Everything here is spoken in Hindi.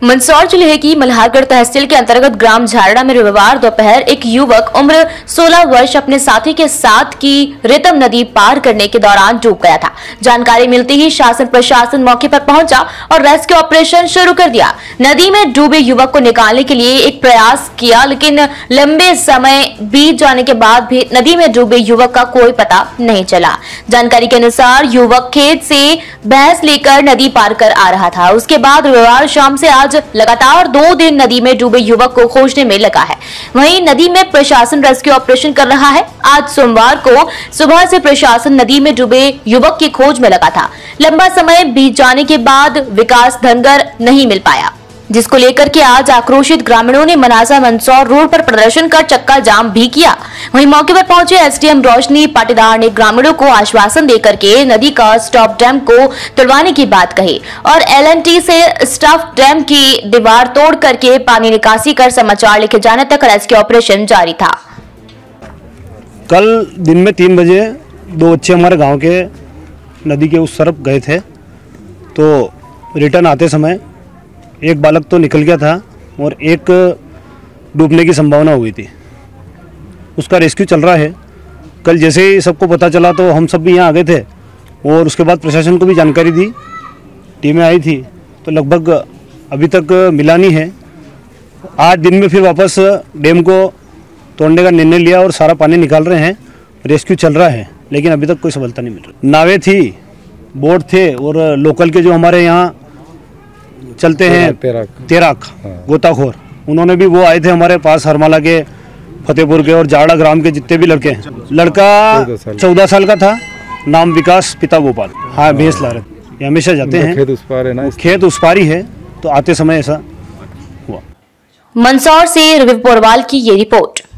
मंदसौर जिले की मल्हारगढ़ तहसील के अंतर्गत ग्राम झारड़ा में रविवार दोपहर एक युवक उम्र 16 वर्ष अपने साथी के साथ की रितम नदी पार करने के दौरान डूब गया था। जानकारी मिलते ही शासन प्रशासन मौके पर पहुंचा और रेस्क्यू ऑपरेशन शुरू कर दिया। नदी में डूबे युवक को निकालने के लिए एक प्रयास किया, लेकिन लंबे समय बीत जाने के बाद भी नदी में डूबे युवक का कोई पता नहीं चला। जानकारी के अनुसार युवक खेत से भैंस लेकर नदी पार कर आ रहा था। उसके बाद रविवार शाम से आज लगातार 2 दिन नदी में डूबे युवक को खोजने में लगा है। वहीं नदी में प्रशासन रेस्क्यू ऑपरेशन कर रहा है। आज सोमवार को सुबह से प्रशासन नदी में डूबे युवक की खोज में लगा था। लंबा समय बीत जाने के बाद विकास धनगर नहीं मिल पाया, जिसको लेकर के आज आक्रोशित ग्रामीणों ने मनासा मंदसौर रोड पर प्रदर्शन कर चक्का जाम भी किया। वहीं मौके पर पहुंचे एसडीएम रोशनी पाटीदार ने ग्रामीणों को आश्वासन देकर के नदी का स्टॉप डैम को तुड़वाने की बात कही और एलएनटी से स्टॉप डैम की दीवार तोड़ करके पानी निकासी कर समाचार लिखे जाने तक रेस्क्यू ऑपरेशन जारी था। कल दिन में 3 बजे 2 बच्चे हमारे गाँव के नदी के उस तरफ गए थे, तो रिटर्न आते समय एक बालक तो निकल गया था और एक डूबने की संभावना हुई थी। उसका रेस्क्यू चल रहा है। कल जैसे ही सबको पता चला तो हम सब भी यहाँ आ गए थे और उसके बाद प्रशासन को भी जानकारी दी, टीमें आई थी, तो लगभग अभी तक मिला नहीं है। 8 दिन में फिर वापस डैम को तोड़ने का निर्णय लिया और सारा पानी निकाल रहे हैं। रेस्क्यू चल रहा है, लेकिन अभी तक कोई सफलता नहीं मिल रही। नावें थी, बोट थे और लोकल के जो हमारे यहाँ चलते हैं तेराक गोताखोर, उन्होंने भी वो आए थे हमारे पास, हरमाला के, फतेहपुर के और जाड़ा ग्राम के जितने भी लड़के हैं। लड़का 14 साल का था, नाम विकास, पिता गोपाल। हाँ, भैंस ला रहे थे, हमेशा जाते हैं। खेत उस पार है ना, खेत उस पार ही है, तो आते समय ऐसा हुआ। मंदसौर से रवि पोरवाल की ये रिपोर्ट।